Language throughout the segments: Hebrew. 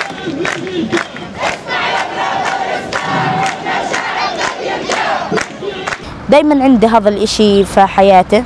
دايما عندي هذا الاشي في حياتي،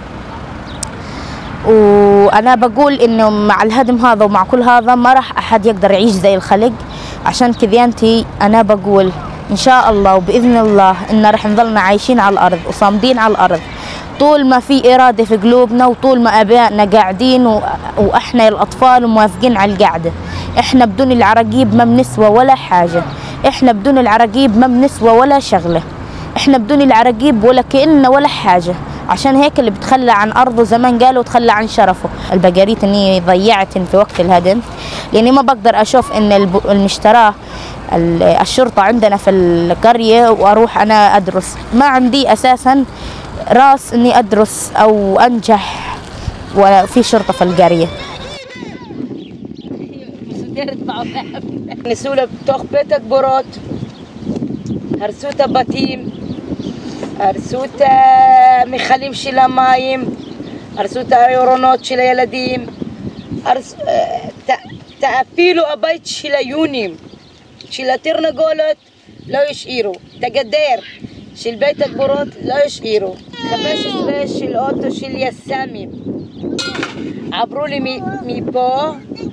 وانا بقول انه مع الهدم هذا ومع كل هذا ما راح احد يقدر يعيش زي الخلق. عشان كذيانتي انا بقول ان شاء الله وباذن الله ان راح نظلنا عايشين على الارض وصامدين على الارض طول ما في اراده في قلوبنا، وطول ما ابائنا قاعدين واحنا الاطفال وموافقين على القعده. احنا بدون العراقيب ما بنسوى ولا حاجه، احنا بدون العراقيب ما بنسوى ولا شغله، احنا بدون العراقيب ولا كأننا ولا حاجه. عشان هيك اللي بتخلى عن ارضه زمان قالوا تخلى عن شرفه. البقريت اني ضيعت في وقت الهدم، لاني ما بقدر اشوف ان المشتراه الشرطه عندنا في القريه واروح انا ادرس. ما عندي اساسا راس اني ادرس او انجح ولا في شرطه في القريه. نسولة بتوخ بيتك بروت هرسوتا باتيم هرسوتا مخלים של המים, הרסו את הארונות של הילדים, אפילו הבית של היונים, של התרנגולות לא השאירו, את הגדר של בית הקברות לא השאירו. 15 של אוטו של יס"מים עברו לי מפה,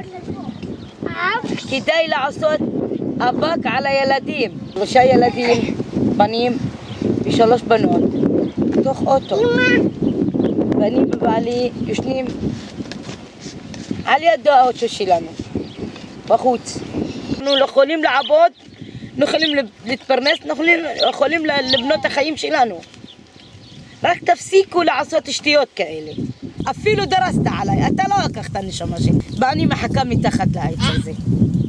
כדאי לעשות אבק על הילדים. 3 ילדים, בנים ו3 בנות, בתוך אוטו. ואני ובעלי יושנים על יד האוטו שלנו, בחוץ. אנחנו לא יכולים לעבוד, לא יכולים להתפרנס, אנחנו יכולים לבנות את החיים שלנו. רק תפסיקו לעשות שטויות כאלה. אפילו דרסת עליי, אתה לא לקחת נשמה שלי. ואני מחכה מתחת לעץ הזה.